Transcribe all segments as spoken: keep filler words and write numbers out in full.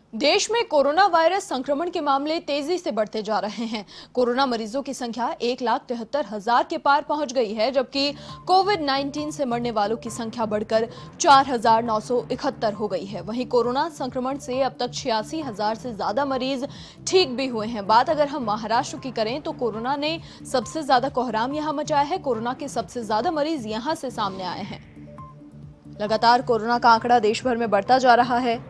देश में corona virus संक्रमण के मामले तेजी से बढ़ते जा रहे हैं। कोरोना मरीजों की संख्या एक लाख तिहत्तर हजार के पार पहुंच गई है, जबकि कोविड नाइन्टीन से मरने वालों की संख्या बढ़कर चार हजार नौ सौ इकहत्तर हो गई है। वहीं कोरोना संक्रमण से अब तक छियासी हजार से ज्यादा मरीज ठीक भी हुए हैं। बात अगर हम महाराष्ट्र की करें तो कोरोना ने सबसे ज्यादा कोहराम यहां मचाया है। कोरोना के सबसे ज्यादा मरीज यहां से सामने आए हैं। लगातार कोरोना का आंकड़ा देश भर में बढ़ता जा रहा है।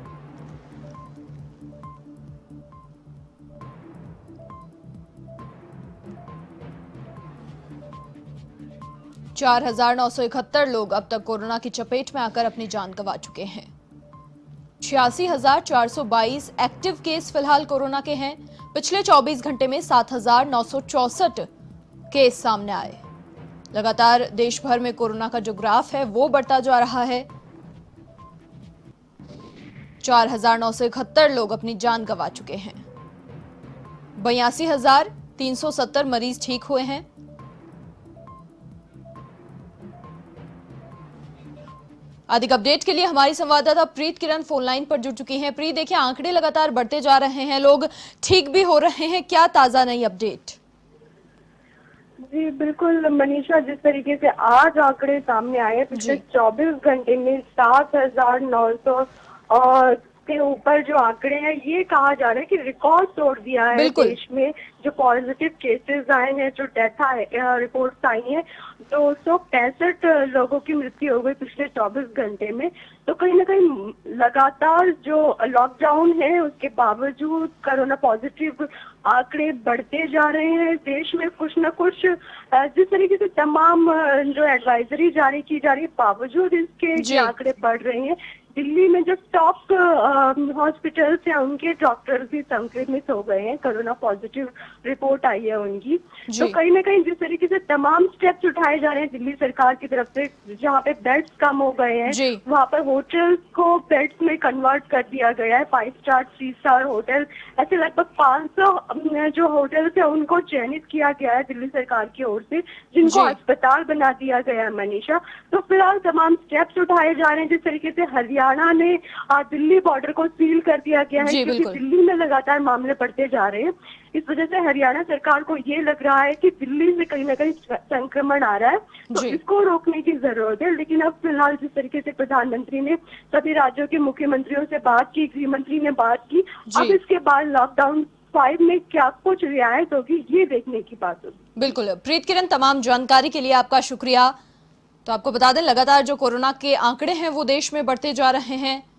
चार हजार नौ सौ इकहत्तर लोग अब तक कोरोना की चपेट में आकर अपनी जान गंवा चुके हैं। छियासी हजार चार सौ बाईस एक्टिव केस फिलहाल कोरोना के हैं। पिछले चौबीस घंटे में सात हजार नौ सौ चौसठ केस सामने आए। लगातार देश भर में कोरोना का जो ग्राफ है वो बढ़ता जा रहा है। चार हजार नौ सौ इकहत्तर लोग अपनी जान गंवा चुके हैं। बयासी हजार तीन सौ सत्तर मरीज ठीक हुए हैं। अधिक अपडेट के लिए हमारी संवाददाता प्रीत किरण फोन लाइन पर जुड़ चुकी हैं। प्रीत, देखिए आंकड़े लगातार बढ़ते जा रहे हैं, लोग ठीक भी हो रहे हैं, क्या ताजा नई अपडेट? जी बिल्कुल मनीषा, जिस तरीके से आज आंकड़े सामने आए पिछले चौबीस घंटे में सात हजार नौ सौ और के ऊपर जो आंकड़े हैं, ये कहा जा रहा है कि रिकॉर्ड तोड़ दिया है देश में। जो पॉजिटिव केसेस आए हैं, जो डेथ रिपोर्ट्स आई हैं, दो सौ पैंसठ लोगों की मृत्यु हो गई पिछले चौबीस घंटे में। तो कहीं ना कहीं लगातार जो लॉकडाउन है उसके बावजूद कोरोना पॉजिटिव आंकड़े बढ़ते जा रहे हैं। देश में कुछ न कुछ जिस तरीके से तमाम जो एडवाइजरी जारी की जा रही है, बावजूद इसके आंकड़े बढ़ रहे हैं। दिल्ली में जो टॉप हॉस्पिटल्स हैं उनके डॉक्टर्स भी संक्रमित हो गए हैं, कोरोना पॉजिटिव रिपोर्ट आई है उनकी। तो कहीं ना कहीं जिस तरीके से तमाम स्टेप्स उठाए जा रहे हैं दिल्ली सरकार की तरफ से, जहाँ पे बेड्स कम हो गए हैं वहाँ पर होटल्स को बेड्स में कन्वर्ट कर दिया गया है। Five star three star hotel, ऐसे लगभग पाँच सौ जो होटल्स है उनको चयनित किया गया है दिल्ली सरकार की ओर से, जिनको अस्पताल बना दिया गया है मनीषा। तो फिलहाल तमाम स्टेप्स उठाए जा रहे हैं। जिस तरीके से हरियाणा ने दिल्ली बॉर्डर को सील कर दिया गया है, क्योंकि दिल्ली में लगातार मामले बढ़ते जा रहे हैं। इस वजह से हरियाणा सरकार को ये लग रहा है कि दिल्ली में कहीं ना कहीं संक्रमण आ रहा है, तो इसको रोकने की जरूरत है। लेकिन अब फिलहाल जिस तरीके से प्रधानमंत्री ने सभी राज्यों के मुख्यमंत्रियों से बात की, गृह मंत्री ने बात की, अब इसके बाद लॉकडाउन फाइव में क्या कुछ रियायत होगी ये देखने की बात होगी। बिल्कुल प्रीत किरण, तमाम जानकारी के लिए आपका शुक्रिया। तो आपको बता दें, लगातार जो कोरोना के आंकड़े हैं वो देश में बढ़ते जा रहे हैं।